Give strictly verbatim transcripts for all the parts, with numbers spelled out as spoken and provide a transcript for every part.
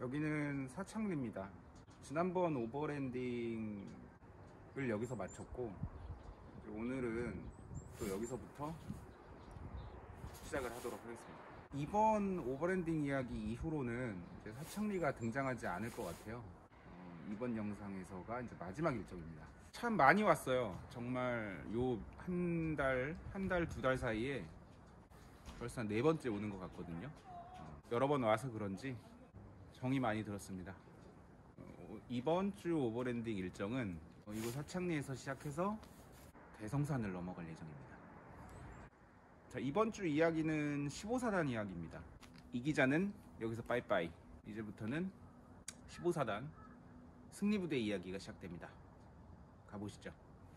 여기는 사창리입니다. 지난번 오버랜딩을 여기서 마쳤고 오늘은 또 여기서부터 시작을 하도록 하겠습니다. 이번 오버랜딩 이야기 이후로는 이제 사창리가 등장하지 않을 것 같아요. 어, 이번 영상에서가 이제 마지막 일정입니다. 참 많이 왔어요. 정말 요 한 달, 한 달, 두 달 사이에 벌써 한 네 번째 오는 것 같거든요. 어, 여러 번 와서 그런지 정이 많이 들었습니다. 어, 이번 주 오버랜딩 일정은 어, 이곳 사창리에서 시작해서 대성산을 넘어갈 예정입니다. 자, 이번 주 이야기는 십오 사단 이야기입니다. 이 기자는 여기서 빠이빠이. 이제부터는 십오 사단 승리부대 이야기가 시작됩니다. 가보시죠.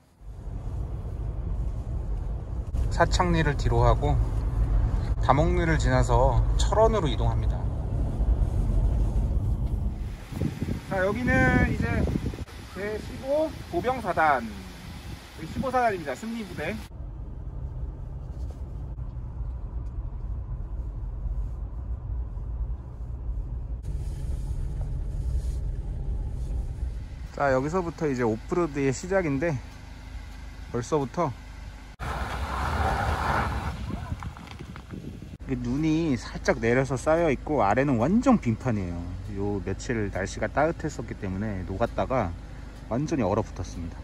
사창리를 뒤로 하고 다목리를 지나서 철원으로 이동합니다. 자, 여기는 이제 제십오 보병사단 십오 사단입니다. 승리부대. 자, 여기서부터 이제 오프로드의 시작인데 벌써부터 눈이 살짝 내려서 쌓여 있고 아래는 완전 빙판이에요. 요 며칠 날씨가 따뜻했었기 때문에 녹았다가 완전히 얼어붙었습니다.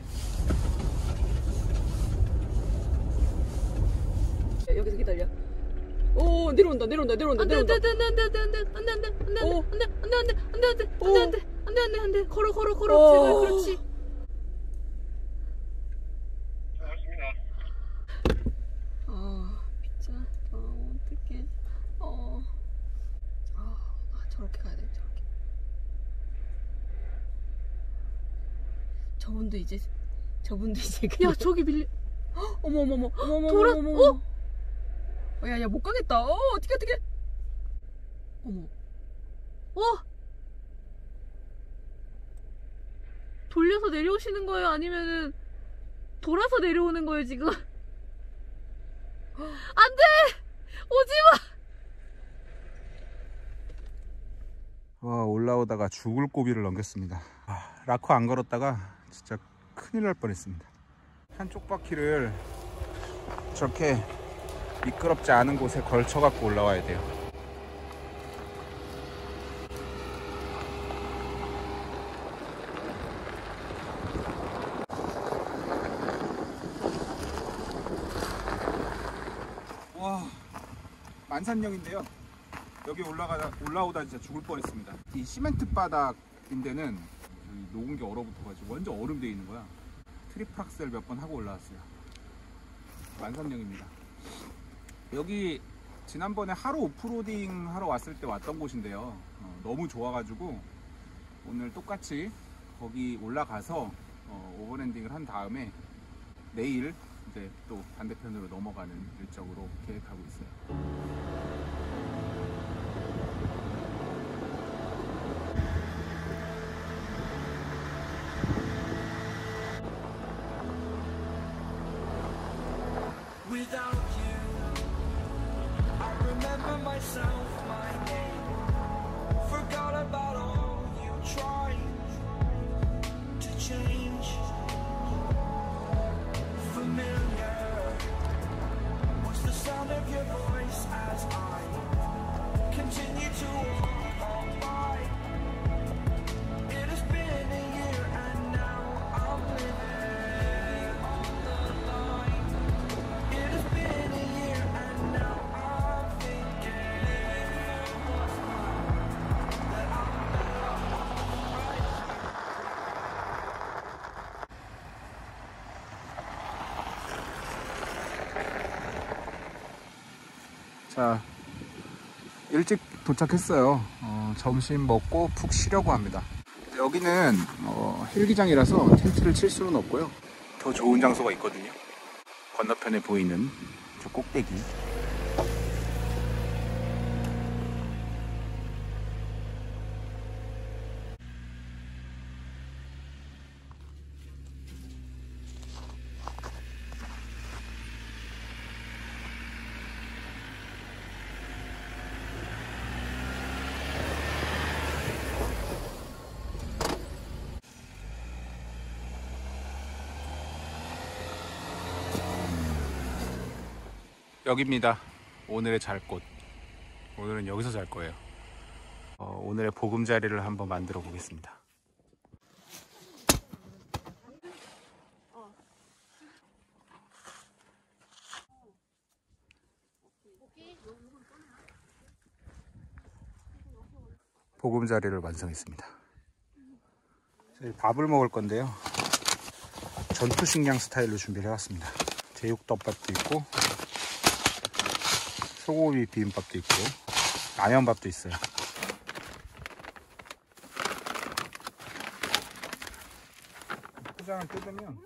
여기서 기다려. 오, 내려온다 내려온다 내려온다 내려온다. 안돼 안돼 안돼 안돼 안돼 안돼 안돼 안돼 안돼 안돼 안돼 안돼 안돼 안돼 안돼 안돼 안돼 걸어 걸어 걸어. 제발 그렇지. 반갑습니다. 아 진짜 어 어떡해. 어 아, 저렇게 가야 돼 저렇게. 저분도 이제 저분도 이제 야 저기 밀려. 어머 어머 어머 어머 돌아. 어머. 어, 야, 야, 못 가겠다. 어, 어떻게, 어떻게. 어머. 어? 돌려서 내려오시는 거예요? 아니면은, 돌아서 내려오는 거예요, 지금? 안 돼! 오지 마! 와, 올라오다가 죽을 고비를 넘겼습니다. 아, 라커 안 걸었다가 진짜 큰일 날 뻔했습니다. 한쪽 바퀴를 저렇게 미끄럽지 않은 곳에 걸쳐 갖고 올라와야 돼요. 와, 만산역인데요. 여기 올라가다 올라오다 진짜 죽을 뻔했습니다. 이 시멘트 바닥인데는 녹은 게 얼어붙어가지고 완전 얼음 돼 있는 거야. 트리플 악셀 몇 번 하고 올라왔어요. 만산역입니다. 여기 지난번에 하루 오프로딩 하러 왔을 때 왔던 곳인데요. 어, 너무 좋아가지고 오늘 똑같이 거기 올라가서 어, 오버랜딩을 한 다음에 내일 이제 또 반대편으로 넘어가는 일정으로 계획하고 있어요. Without you, I remember myself, my name. Forgot about all you tried to change. Familiar was the sound of your voice as I continue to walk on by. It has been a year and now I'm living on the line. It has been a year and now I'm thinking what's mine, that I'm right. 자, 일찍 도착했어요. 어, 점심 먹고 푹 쉬려고 합니다. 여기는 어, 헬기장이라서 텐트를 칠 수는 없고요. 더 좋은 장소가 있거든요. 건너편에 보이는 저 꼭대기. 여기입니다. 오늘의 잘 곳. 오늘은 여기서 잘 거예요. 어, 오늘의 보금자리를 한번 만들어 보겠습니다. 보금자리를 완성했습니다. 저희 밥을 먹을 건데요. 전투식량 스타일로 준비를 해왔습니다. 제육덮밥도 있고 소고기 비빔밥도 있고 라면밥도 있어요. 포장을 뜯으면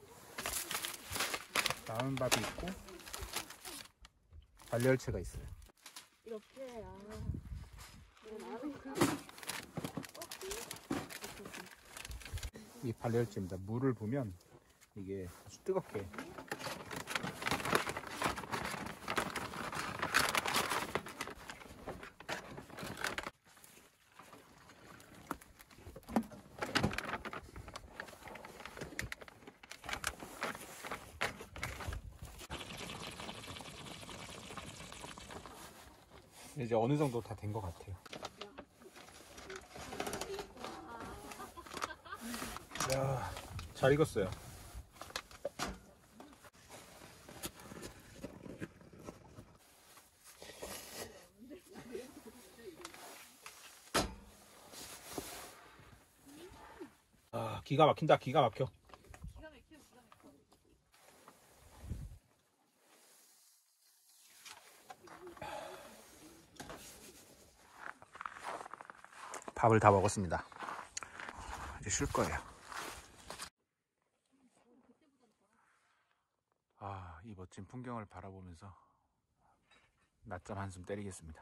라면밥이 있고 발열체가 있어요. 이렇게 아. 이 발열체입니다. 물을 부으면 이게 아주 뜨겁게 이제 어느 정도 다 된 것 같아요. 야, 잘 익었어요. 아, 기가 막힌다. 기가 막혀. 밥을 다 먹었습니다. 이제 쉴 거예요. 아, 이 멋진 풍경을 바라보면서 낮잠 한숨 때리겠습니다.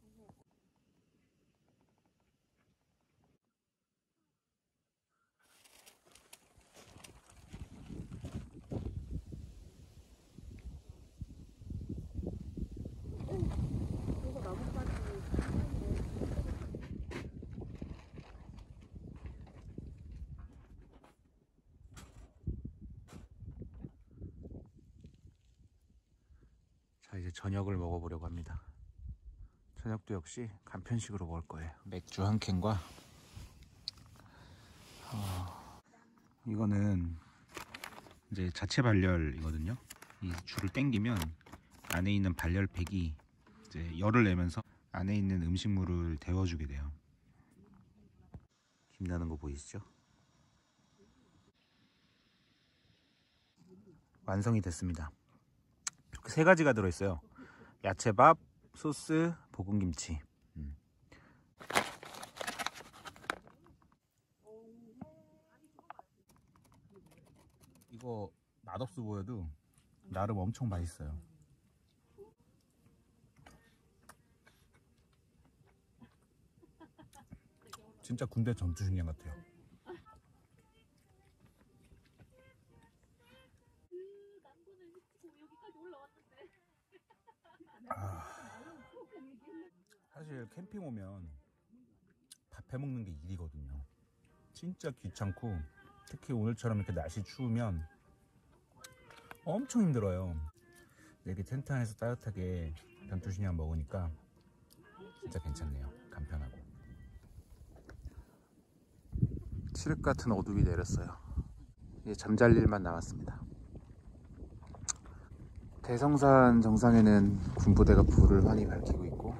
자, 이제 저녁을 먹어보려고 합니다. 저녁도 역시 간편식으로 먹을 거예요. 맥주 한 캔과 어, 이거는 이제 자체 발열이거든요. 이 줄을 당기면 안에 있는 발열팩이 이제 열을 내면서 안에 있는 음식물을 데워주게 돼요. 김나는 거 보이시죠? 완성이 됐습니다. 이렇게 세 가지가 들어있어요. 야채밥, 소스, 볶음김치. 음. 이거 맛없어 보여도 나름 엄청 맛있어요. 진짜 군대 전투식량 같아요. 아, 사실 캠핑 오면 밥 해먹는 게 일이거든요. 진짜 귀찮고, 특히 오늘처럼 이렇게 날씨 추우면 엄청 힘들어요. 이렇게 텐트 안에서 따뜻하게 전투식량 먹으니까 진짜 괜찮네요. 간편하고. 칠흑 같은 어둠이 내렸어요. 이제 잠잘 일만 남았습니다. 대성산 정상에는 군부대가 불을 환히 밝히고 있고,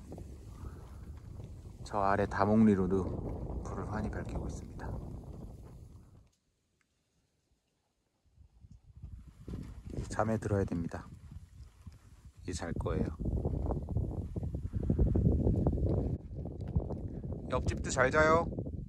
저 아래 다목리로도 불을 환히 밝히고 있습니다. 이제 잠에 들어야 됩니다. 이제 잘 거예요. 옆집도 잘 자요.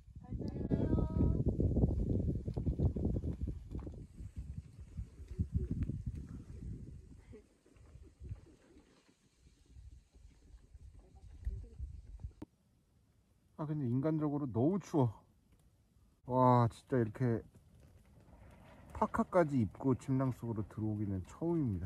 아, 근데 인간적으로 너무 추워. 와, 진짜 이렇게 파카까지 입고 침낭 속으로 들어오기는 처음입니다.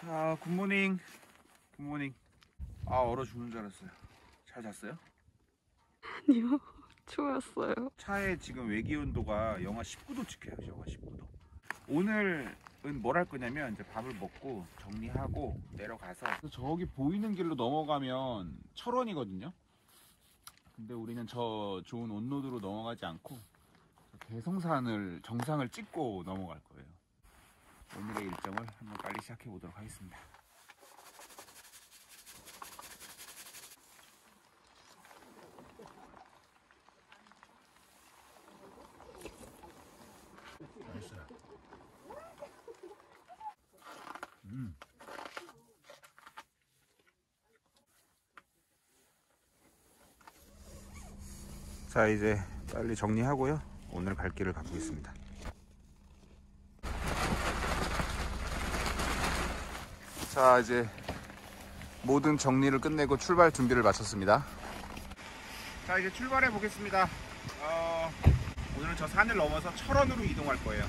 아, 굿모닝. 굿모닝. 아, 얼어 죽는 줄 알았어요. 잘 잤어요? 아니요, 추웠어요. 차에 지금 외기 온도가 영하 십구 도 찍혀요. 영하 십구 도. 오늘은 뭘 할 거냐면 이제 밥을 먹고 정리하고 내려가서 저기 보이는 길로 넘어가면 철원이거든요. 근데 우리는 저 좋은 온로드로 넘어가지 않고 대성산을 정상을 찍고 넘어갈 거예요. 오늘의 일정을 한번 빨리 시작해 보도록 하겠습니다. 음. 자, 이제 빨리 정리하고요. 오늘 갈 길을 가보겠습니다. 자, 이제 모든 정리를 끝내고 출발 준비를 마쳤습니다. 자, 이제 출발해 보겠습니다. 어, 오늘은 저 산을 넘어서 철원으로 이동할 거예요.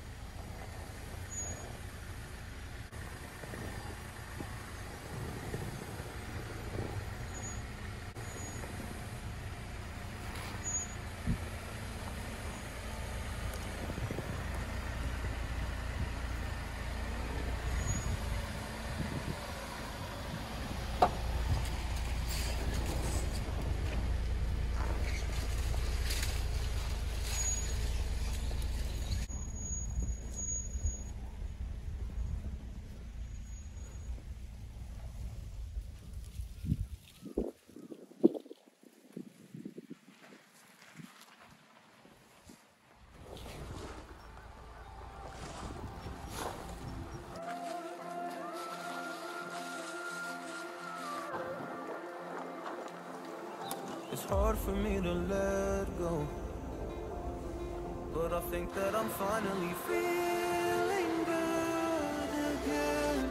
It's hard for me to let go, but I think that I'm finally feeling good again.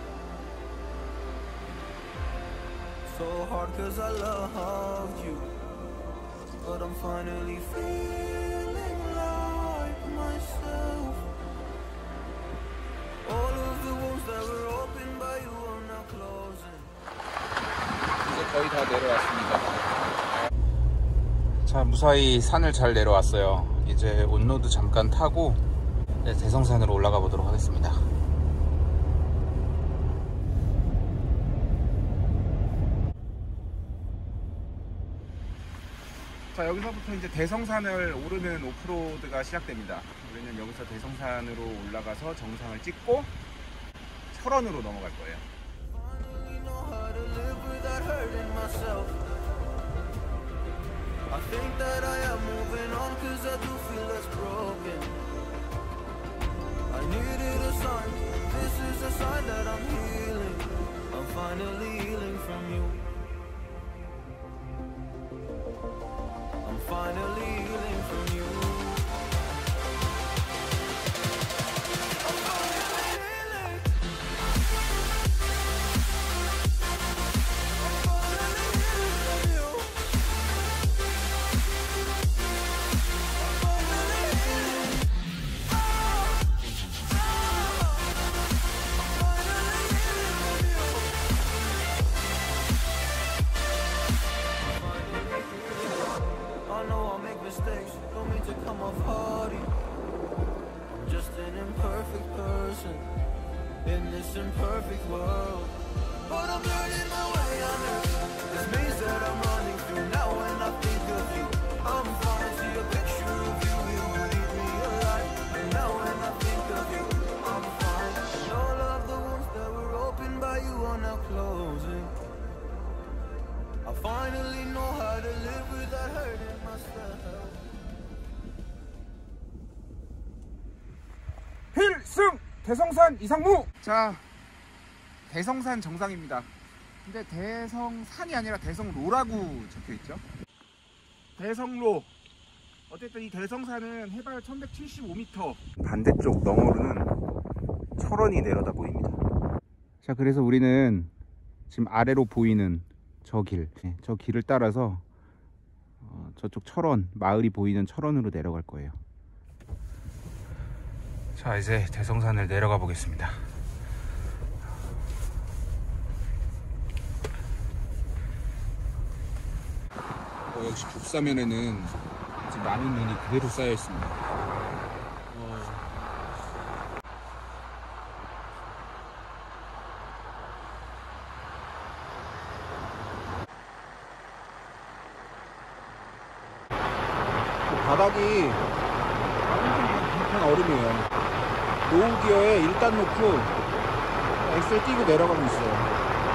So hard cause I loved you, but I'm finally feeling like myself. All of the wounds that were opened by you are now closing. 이제 거의 다 내려왔습니다. 자, 무사히 산을 잘 내려왔어요. 이제 온로드 잠깐 타고 대성산으로 올라가 보도록 하겠습니다. 자, 여기서부터 이제 대성산을 오르는 오프로드가 시작됩니다. 우리는 여기서 대성산으로 올라가서 정상을 찍고 철원으로 넘어갈 거예요. I think that I am moving on cause I do feel less broken. I needed a sign, this is a sign that I'm healing. I'm finally healing from you. I'm finally healing from you. I'm finally healing. I'm finally healing from you. Mistakes, don't mean to come off hardy. I'm just an imperfect person in this imperfect world, but I'm learning my way on earth. This maze that I'm running through now when I think of you, I'm fine. See a picture of you, you leave me alive. And now when I think of you, I'm fine. And all of the wounds that were opened by you are now closing. I finally know how to live without hurting myself. 필승! 대성산 이상무! 자, 대성산 정상입니다. 근데 대성산이 아니라 대성로라고 적혀있죠. 대성로. 어쨌든 이 대성산은 해발 천백칠십오 미터. 반대쪽 너머로는 철원이 내려다 보입니다. 자, 그래서 우리는 지금 아래로 보이는 저 길, 저 길을 따라서 어, 저쪽 철원, 마을이 보이는 철원으로 내려갈 거예요. 자, 이제 대성산을 내려가 보겠습니다. 어, 역시 북사면에는 아직 많은 눈이 그대로 쌓여 있습니다. 어... 바닥이 완전 얼음이에요. 노후 기어에 일단 놓고 엑셀 끼고 내려가고 있어요.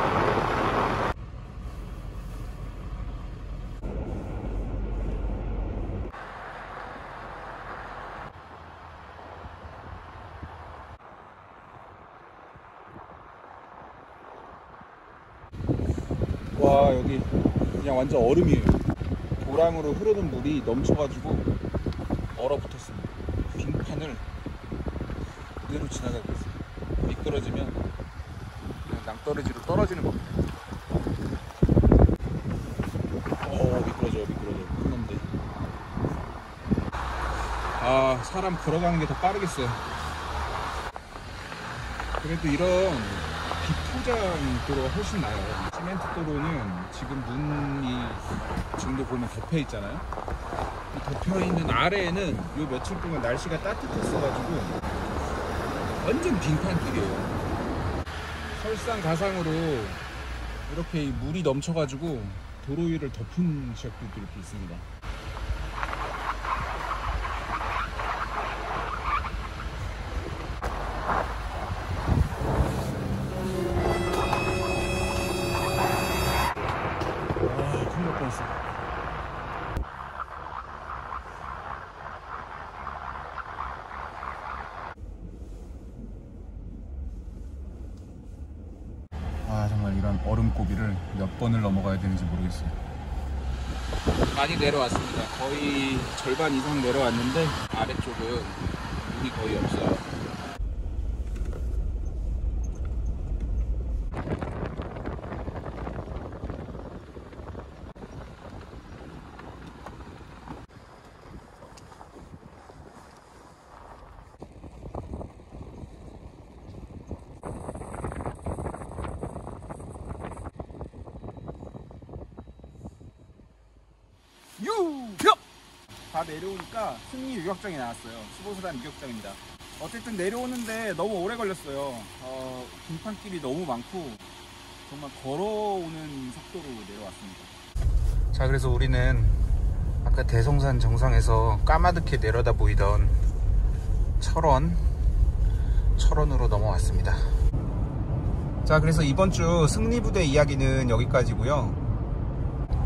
와, 여기 그냥 완전 얼음이에요. 도랑으로 흐르는 물이 넘쳐가지고 얼어붙었습니다. 빙판을 그대로 지나가고 있어요. 미끄러지면 그냥 낭떠러지로 떨어지는 겁니다. 어, 미끄러져요, 미끄러져요. 큰 놈들. 아, 사람 걸어가는 게 더 빠르겠어요. 그래도 이런 비포장 도로가 훨씬 나아요. 시멘트 도로는 지금 눈이 지금도 보면 덮여 있잖아요. 이 덮여 있는 아래에는 요 며칠 동안 날씨가 따뜻했어가지고 완전 빙판길이에요. 설상가상으로 이렇게 이 물이 넘쳐가지고 도로 위를 덮은 지역들도 이렇게 있습니다. 아, 정말 이런 얼음고비를 몇 번을 넘어가야 되는지 모르겠어요. 많이 내려왔습니다. 거의 절반 이상 내려왔는데 아래쪽은 물이 거의 없어요. 유격! 다 내려오니까 승리 유격장이 나왔어요. 수보수단 유격장입니다. 어쨌든 내려오는데 너무 오래 걸렸어요. 어, 빙판길이 너무 많고 정말 걸어오는 속도로 내려왔습니다. 자, 그래서 우리는 아까 대성산 정상에서 까마득히 내려다 보이던 철원 철원으로 넘어왔습니다. 자, 그래서 이번 주 승리부대 이야기는 여기까지고요.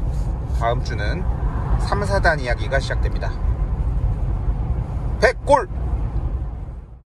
다음 주는 삼 사단 이야기가 시작됩니다. 백골!